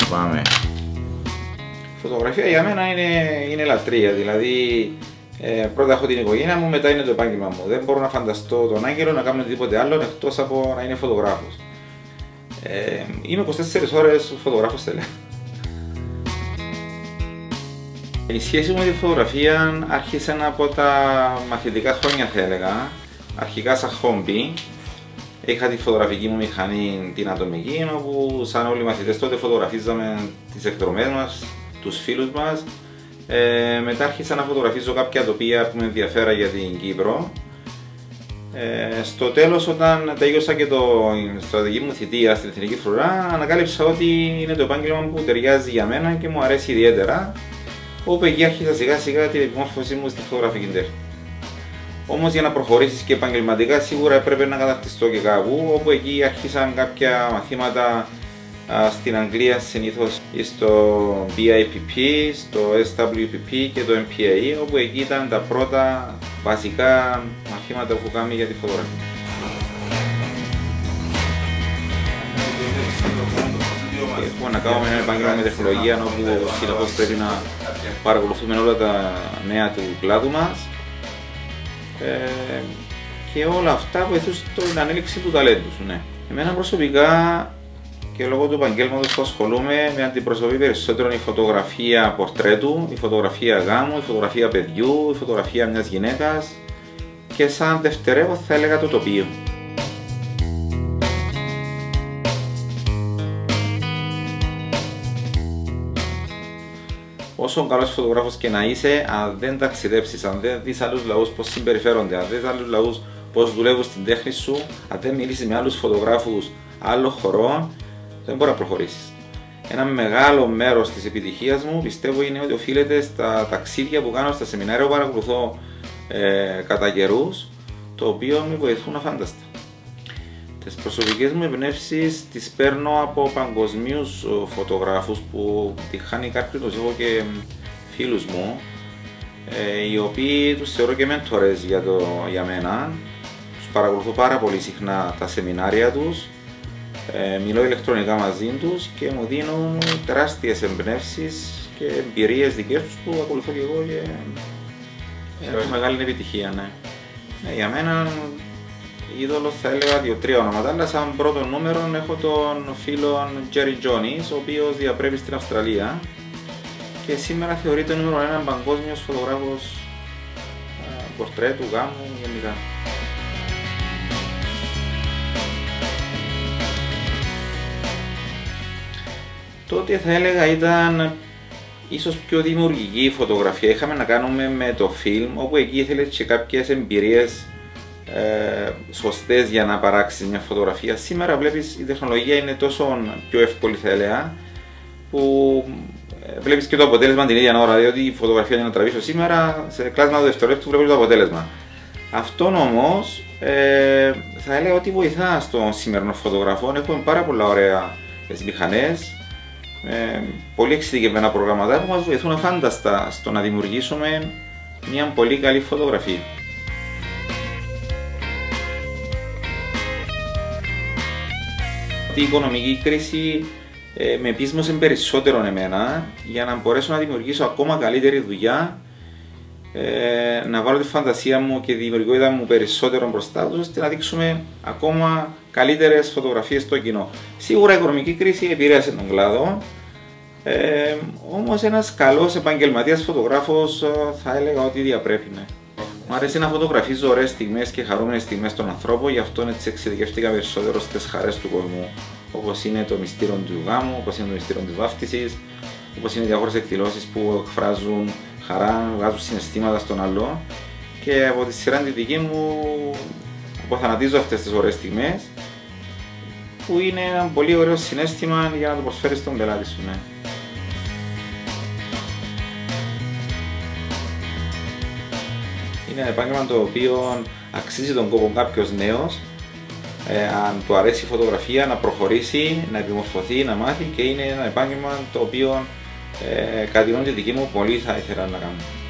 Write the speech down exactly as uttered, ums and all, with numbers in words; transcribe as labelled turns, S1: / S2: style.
S1: Πάμε. Φωτογραφία για μένα είναι, είναι λατρεία, δηλαδή ε, πρώτα έχω την οικογένεια μου, μετά είναι το επάγγελμα μου. Δεν μπορώ να φανταστώ τον Άγγελο να κάνω οτιδήποτε άλλο εκτός από να είναι φωτογράφος. Ε, είμαι είκοσι τέσσερις ώρες φωτογράφος τέλεια. Η σχέση μου με τη φωτογραφία άρχισε από τα μαθητικά χρόνια θα έλεγα, αρχικά σαν χόμπι. Είχα τη φωτογραφική μου μηχανή την ατομική, όπου σαν όλοι οι μαθητές τότε φωτογραφίζαμε τις εκδρομές μας, τους φίλους μας. Ε, μετά άρχισα να φωτογραφίζω κάποια τοπία που με ενδιαφέρα για την Κύπρο. Ε, στο τέλος, όταν τελείωσα και το στρατηγική μου θητεία στην Εθνική Φρουρά, ανακάλυψα ότι είναι το επάγγελμα που ταιριάζει για μένα και μου αρέσει ιδιαίτερα, όπου εκεί άρχισα σιγά σιγά την επιμόρφωσή μου στη φωτογραφική τέχνη. Όμως για να προχωρήσεις και επαγγελματικά σίγουρα έπρεπε να καταρτιστώ και κάπου, όπου εκεί άρχισαν κάποια μαθήματα α, στην Αγγλία συνήθως στο μπι άι πι πι, στο ες ντάμπλιου πι πι και το εμ πι έι, όπου εκεί ήταν τα πρώτα βασικά μαθήματα που έχω κάνει για τη φωτογραφία. Έχουμε να κάνουμε ένα επάγγελμα με τεχνολογία, όπου συνεχώς πρέπει να παρακολουθούμε όλα τα νέα του κλάδου μας. Ε, και όλα αυτά βοηθούν στην ανέλυξη του ταλέντου σου. Ναι. Εμένα προσωπικά και λόγω του επαγγέλματος που ασχολούμαι με αντιπροσωπεί περισσότερο η φωτογραφία πορτρέτου, η φωτογραφία γάμου, η φωτογραφία παιδιού, η φωτογραφία μιας γυναίκας και σαν δευτερεύω θα έλεγα το τοπίο. Όσο καλός φωτογράφος και να είσαι, αν δεν ταξιδέψεις, αν δεν δεις άλλους λαούς πώς συμπεριφέρονται, αν δεν δεις άλλους λαούς πώς δουλεύουν στην τέχνη σου, αν δεν μιλήσεις με άλλους φωτογράφους άλλων χωρών, δεν μπορεί να προχωρήσεις. Ένα μεγάλο μέρος της επιτυχίας μου πιστεύω είναι ότι οφείλεται στα ταξίδια που κάνω, στα σεμινάρια που παρακολουθώ ε, κατά καιρούς, το οποίο με βοηθούν αφάνταστα. Τις προσωπικές μου εμπνεύσεις τις παίρνω από παγκοσμίους φωτογράφους που τη χάνει κάποιον, τους έχω και φίλους μου, ε, οι οποίοι τους θεωρώ και μέντορες για, το, για μένα. Τους παρακολουθώ πάρα πολύ συχνά τα σεμινάρια τους, ε, μιλώ ηλεκτρονικά μαζί τους και μου δίνουν τεράστιες εμπνεύσεις και εμπειρίες δικές τους που ακολουθώ και εγώ και έχω μεγάλη επιτυχία. Ναι. Ναι, για μένα είδωλο θα έλεγα δύο-τρία ονόματα, αλλά σαν πρώτο νούμερο έχω τον φίλο Jerry Jones, ο οποίος διαπρέπει στην Αυστραλία και σήμερα θεωρείται νούμερο ένα παγκόσμιος φωτογράφος πορτρέτου, γάμου γενικά. Τότε θα έλεγα ήταν ίσως πιο δημιουργική η φωτογραφία. Είχαμε να κάνουμε με το φιλμ, όπου εκεί ήθελες και κάποιες εμπειρίες Ε, σωστές για να παράξεις μια φωτογραφία. Σήμερα βλέπεις η τεχνολογία είναι τόσο πιο εύκολη θα έλεγα, που ε, βλέπεις και το αποτέλεσμα την ίδια ώρα, διότι η φωτογραφία για να τραβήσω σήμερα σε κλάσμα του δευτερόλεπτου βλέπεις το αποτέλεσμα. Αυτό όμως ε, θα έλεγα ότι βοηθά στον σημερινό φωτογραφό. Έχουμε πάρα πολλά ωραία μηχανές, ε, πολύ εξειδικευμένα προγραμματά που μας βοηθούν αφάνταστα στο να δημιουργήσουμε μια πολύ καλή φωτογραφία. Η οικονομική κρίση ε, με πείσμωσε περισσότερο εμένα για να μπορέσω να δημιουργήσω ακόμα καλύτερη δουλειά, ε, να βάλω τη φαντασία μου και τη δημιουργικότητα μου περισσότερο μπροστά τους, ώστε να δείξουμε ακόμα καλύτερες φωτογραφίες στο κοινό. Σίγουρα η οικονομική κρίση επηρέασε τον κλάδο, ε, όμως ένας καλός επαγγελματίας φωτογράφος θα έλεγα ότι διαπρέπει. Ναι. Μου αρέσει να φωτογραφίζω ωραίες στιγμές και χαρούμενες στιγμές των ανθρώπων, γι' αυτό έτσι εξειδικεύτηκα περισσότερο στις χαρές του κόσμου, όπως είναι το μυστήριο του γάμου, όπως είναι το μυστήριο της βάφτισης, όπως είναι διάφορες εκδηλώσεις που εκφράζουν χαρά, βγάζουν συναισθήματα στον άλλο, και από τη σειρά τη δική μου αποθανατίζω αυτές τις ωραίες στιγμές, που είναι ένα πολύ ωραίο συναίσθημα για να το προσφέρεις στον πελάτη σου. Ναι. Είναι ένα επάγγελμα το οποίο αξίζει τον κόπο κάποιος νέος, ε, αν του αρέσει η φωτογραφία, να προχωρήσει, να επιμορφωθεί, να μάθει, και είναι ένα επάγγελμα το οποίο ε, κατά τη γνώμη τη δική μου πολύ θα ήθελα να κάνω.